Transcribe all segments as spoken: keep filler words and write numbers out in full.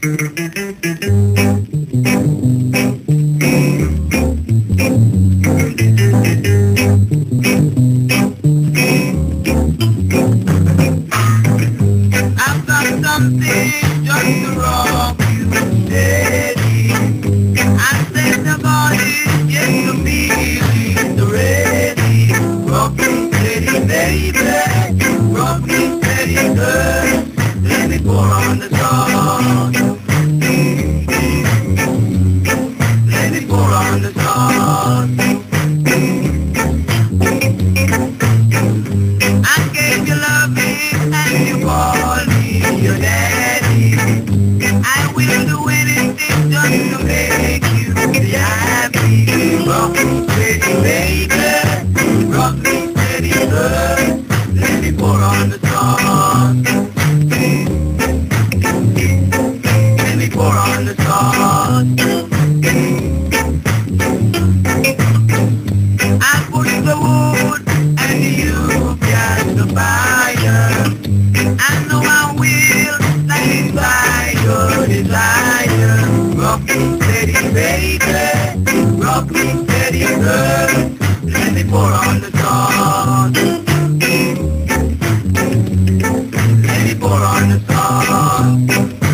I've got something just to rock you steady. I said the body gets the feeling ready. Rock me steady, baby. Rock me steady, girl. Let me pour on the song. Let me pour on the song. I gave you loving and you call me your daddy. I will do anything just to make you be happy. Rock me steady, baby. Rock me steady, girl. Let me pour on the song. Let me pour on the song. I put the wood and you got the fire. I know I will satisfy your desire. Rock me steady, baby. Rock me steady, girl. Let me pour on the song. Let me pour on the song.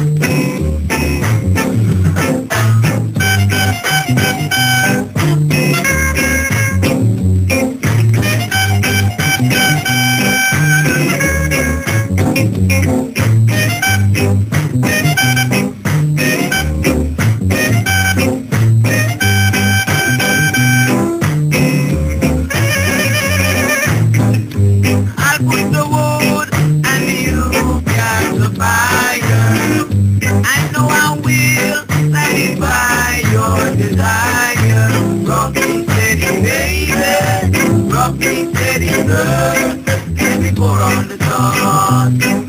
I put the wood and you got the fire. I know I will satisfy your desire. Rock me steady, baby. Rock me steady, girl. Let me pour on the song.